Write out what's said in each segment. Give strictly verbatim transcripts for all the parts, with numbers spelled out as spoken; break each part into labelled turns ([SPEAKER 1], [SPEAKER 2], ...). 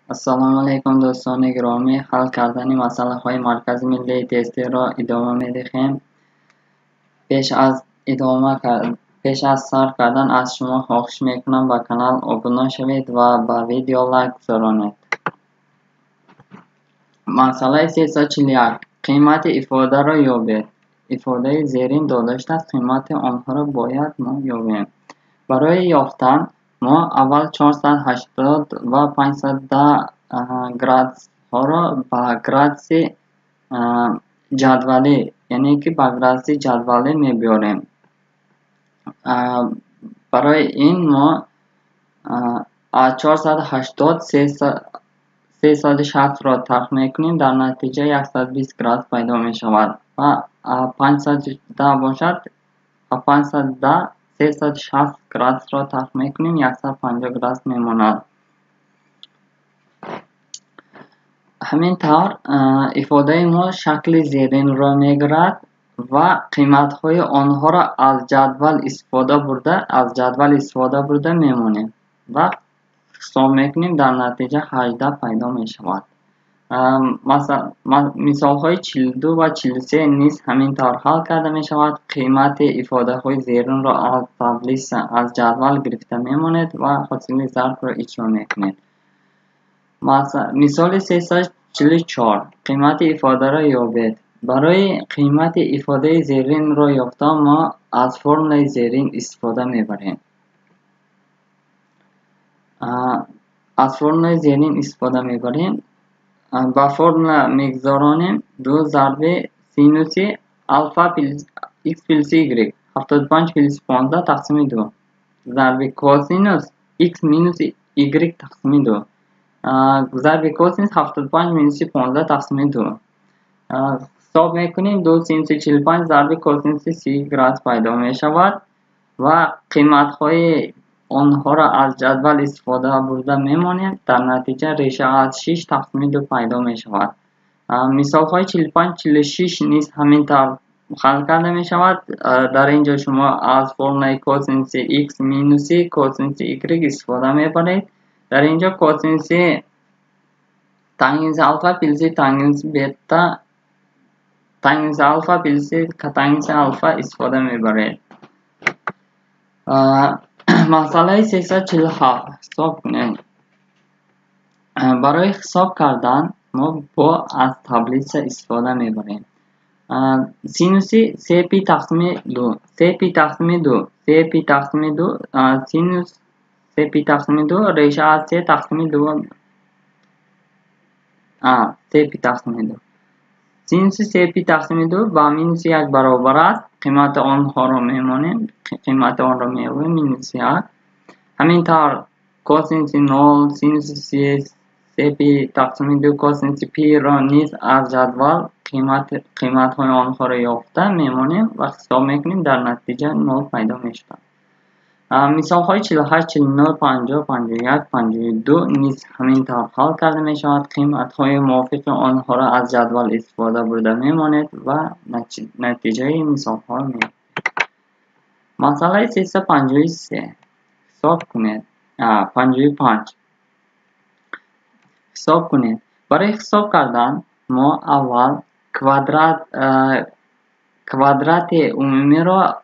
[SPEAKER 1] السلام علیکم دوستان گرامی. حل کردن مسئله های مرکز ملی تستی را ادامه می دهیم. پیش از ادامه کرد پیش از سر کردن از شما خواهش می کنم به کانال ابونه شوید و به ویدیو لایک گذارید. مسئله سیصد و چهل و یک. قیمت افاده را یابید. افاده زیرین داده شده است، قیمت آنها را باید ما یابیم. برای یافتن ما اول چهارصد و هشتاد و پانصد و ده گرادس ها را به گرادس جدولی یعنی که به گرادس جدولی می بیاریم. برای این ما از چهارصد و هشتاد سیصد و شصت را طرح می کنیم، در نتیجه صد و بیست گرادس پیدا می شود و پانصد و ده باشد. پانصد و ده سیصد و شصت گرادس را طرح می کنیم، صد و پنجاه گرادس می ماند. همین طور افاده ما شکل زیرین را می گیرد و قیمت های آنها را از جدول استفاده برده از جدول استفاده برده می مانیم و حساب می کنیم، در نتیجه هجده پیدا می شود. مثلا مثال های چهل و دو و چهل و سه نیز همین طور حل کرده می شود. قیمت افاده های زیرین را از تبلیس از جدول گرفته می مانید و حاصل ضرب را اجرا می کنید. مثال سیصد و چهل و چهار. قیمت افاده را یابید. برای قیمت افاده زیرین را یافتن ما از فرمول زیرین استفاده می بریم. از فرمول زیرین استفاده می بریم با فرمول میگذارانیم دو ضرب سینوس الفا پلس ایکس پلس ایگرگ هفتاد و پنج پلس پانزده تقسیم دو ضرب کوسینوس ایکس مینوس ایگرگ تقسیم دو ضرب کوسینوس هفتاد و پنج مینوس پانزده تقسیم دو. حساب میکنیم دو سینوس چهل و پنج ضرب کوسینوس سی گرادس پیدا می شود و قیمت های آنها را از جدول استفاده برده میمانیم، در نتیجه ریشه از شش تقسیم دو پیدا می شود. مثال های چهل و پنج چهل و شش نیز همین طور حل کرده می شود. در اینجا شما از فرمول کوسینوس x مینوس کوسینوس y استفاده می برید. در اینجا کوسینوس تانگنس الفا پلس تانگنس بتا تانگنس الفا پلس کاتانگنس الفا استفاده می برید. مسئله سیصد و چهل و هفت. حساب کنید. برای حساب کردن ما با از تبلیس استفاده می بریم. سینوس سه پی تقسیم دو سه پی تقسیم دو سه پی تقسیم دو سینوس سه پی تقسیم دو ریشه از سه تقسیم دو سه پی تقسیم دو سینوس سه پی تقسیم دو با مینوس یک برابر است. قیمت آنها را میمانیم قیمت آن را میمانیم مینوس یک. همین طور کوسینوس نول سینوس سه پی تقسیم دو کوسینوس پی را نیز از جدول قیمت قیمت های آنها را یافته میمانیم و حساب میکنیم، در نتیجه نول پیدا میشود. مثال های چهل و هشت چهل و نه پنجاه پنجاه و یک پنجاه و دو نیز همین طور حل کرده می شود. قیمت های موافق آنها را از جدول استفاده برده میمانید و نتیجه مثال ها می مسئله سیصد و پنجاه و سه. حساب کنید. پنجاه و پنج. حساب کنید. برای حساب کردن ما اول کوادرات کوادرات عمومی را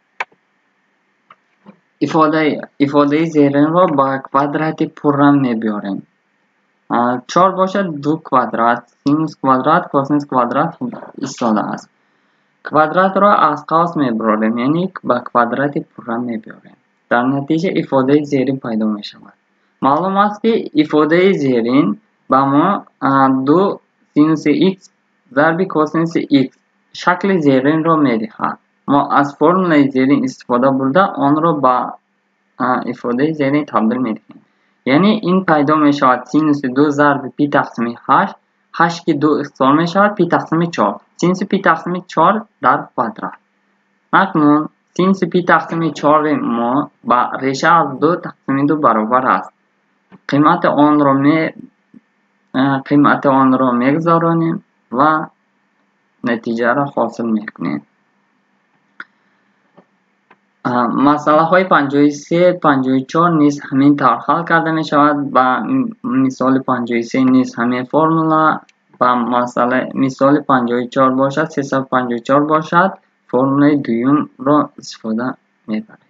[SPEAKER 1] افاده افاده زیرین را با کوادرات پرم می بیاریم. چهار باشد دو کوادرات سینوس کوادرات کوسینوس کوادرات ایستاده است. کوادرات را از قوس می بریم یعنی با کوادرات پرم می بیاریم، در نتیجه افاده زیرین پیدا می شود. معلوم است که افاده زیرین با ما دو سینوس x ضرب کوسینوس x شکل زیرین را می دهد. ما از فرمول زیرین استفاده برده آن را با افاده زیرین تبدیل می دهیم، یعنی این پیدا می شود سینوس دو ضرب پی تقسیم هشت هشت که دو اختصار می شود پی تقسیم چهار سینوس پی تقسیم چهار در کوادرات. اکنون سینوس پی تقسیم چهار ما با ریشه از دو تقسیم دو برابر است. قیمت آن را می قیمت آن را میگذارانیم و نتیجه را حاصل میکنیم. масъалаҳои панҷоҳу се панҷоҳу чор низ ҳамин тавр ҳал карда мешавад. Ба мисоли панҷоҳу се низ ҳамин формула, ба масъала мисоли панҷоҳу чор бошад, сесад و панҷоҳу чор бошад, формулаи дуюмро истифода мебаред.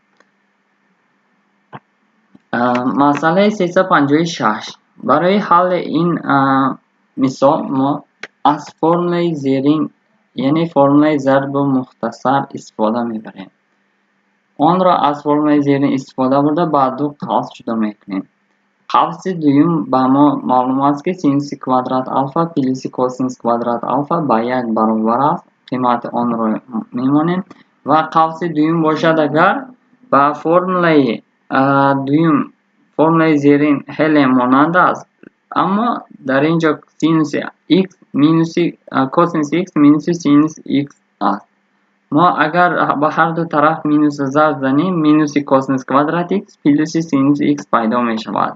[SPEAKER 1] масъалаи сесад و панҷоҳу шаш. барои ҳалли ин мисол мо аз формулаи зерин, яъне формулаи зарбу мухтасар истифода мебарем. онро аз формулаи зерин истифода бурда ба ду қавс ҷудо мекунем. қавси дуюм ба мо маълум аст ки синуси квадрат алфа плюси косинус квадрат алфа ба як баробар аст. қимати онро мемонем ва қавси дуюм бошад агар ба формулаи дуюм формулаи зерин ҳеле монанд аст, аммо дар ин ҷо синуси x минуси косинуси x минуси синуси x аст. мо агар ба ҳар ду тараф минус зарб занем, минуси косинус квадрат x плюси синуси x пайдо мешавад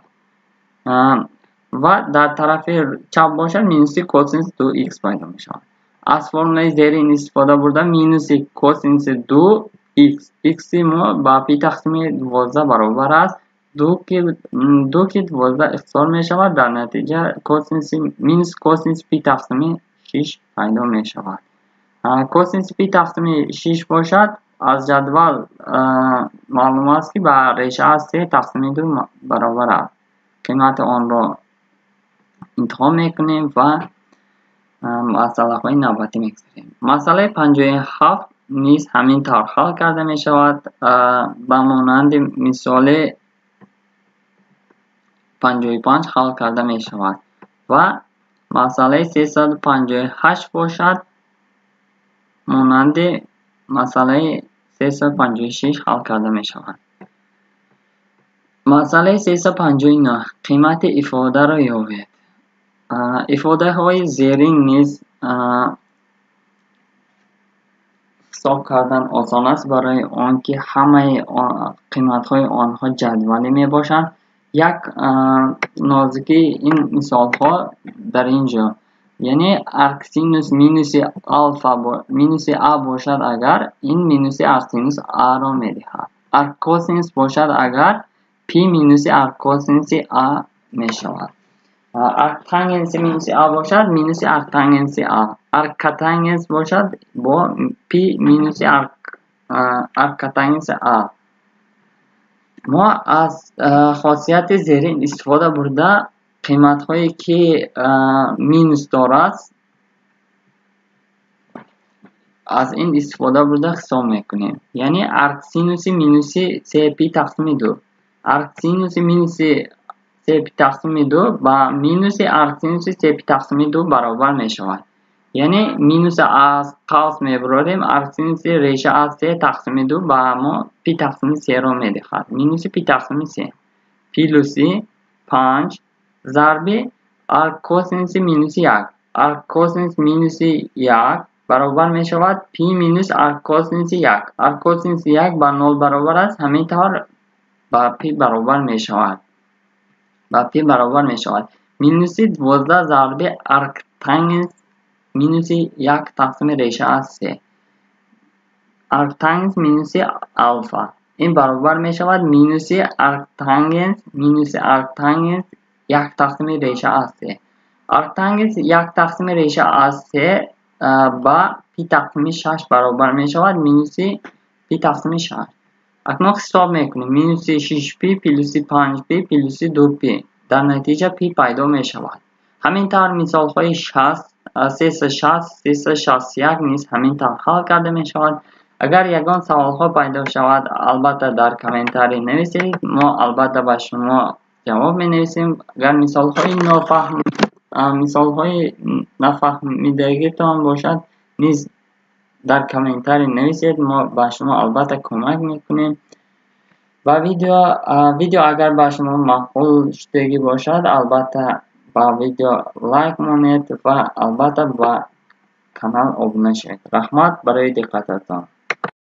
[SPEAKER 1] ва дар тарафи чап бошад минуси косинус ду x пайдо мешавад. аз формулаи зерин истифода бурда минуси косинуси ду x, x мо ба пи тақсими дувоздаҳ баробар аст. ду ки дувоздаҳ ихтисор мешавад, дар натиҷа косинуси минус косинуси пи тақсими шиш пайдо мешавад. косинуси пи тақсими шиш бошад, аз ҷадвал маълум аст ки ба реша аз се тақсими ду баробар аст. қимати онро интихоб мекунем ва масъалаҳои навбатӣ мегузарем. масъалаи панҷоҳу ҳафт низ ҳамин тавр ҳал карда мешавад. ба монанди мисоли панҷоҳу панҷ ҳал карда мешавад ва масъалаи сесад و панҷоҳу ҳашт бошад, монанди масъалаи сесад و панҷоҳу шаш ҳал карда мешавад. масъалаи сесад و панҷоҳу нӯҳ. қимати ифодаро ёбед. ифодаҳои зерин низ ҳисоб кардан осон аст, барои он ки ҳамаи қиматҳои онҳо ҷадвалӣ мебошанд. як нозикии ин мисолҳо дар ин ҷо, яъне арксинус минуси алфа минуси а бошад агар, ин минуси арксинус аро медиҳад. арккосинус бошад агар, пи минуси арккосинуси а мешавад. арктангенси минуси а бошад, минуси арктангенси а. арккатангенс бошад, бо пи минуси арккатангенси а. мо аз хосияти зерин истифода бурда қиматҳое ки минус дорад, аз ин истифода бурда ҳисоб мекунем. яъне арксинуси минуси се пи тақсими ду. арксинуси минуси се пи тақсими ду ба минуси арксинуси се пи тақсими ду баробар мешавад. яъне минуса аз қавс мебурорем, арксинуси реша аз се тақсими ду ба мо пи тақсими се-ро медиҳад. минуси пи тақсими се плюси панҷ зарби арккосинуси минуси як. арккосинус минуси як баробар мешавад пи минус арккосинуси як. арккосинуси як ба нол баробар аст, ҳамин тавр ба пи баробар мешавад. ба пи баробар мешавад. минуси дувоздаҳ зарби арктангенс минуси як тақсими реша аз се. арктангенс минуси алфа. ин баробар мешавад минуси арктангенс минуси арктангенс як тақсими реша аз се. арктангенс як тақсими реша аз се ба пи тақсими шаш баробар мешавад, минуси пи тақсими шаш. акнун ҳисоб мекунем. минуси шиш пи плюси панҷ пи плюси ду пи. дар натиҷа пи пайдо мешавад. ҳамин тавр мисолҳои шаст сесад و шаст сесад و шасту як низ ҳамин тавр ҳал карда мешавад. агар ягон саволҳо пайдо шавад, албатта дар комментарий нависед. мо албатта ба шумо ҷавоб менависем. агар мисолҳои нофаҳм мисолҳои нафаҳмидагитон бошад, низ дар комментарий нависед. мо ба шумо албатта кӯмак мекунем. ва видео видео агар ба шумо маъқул шудагӣ бошад, албатта ба видео лайк монед ва албатта ба канал обуна шавед. раҳмат барои диққататон.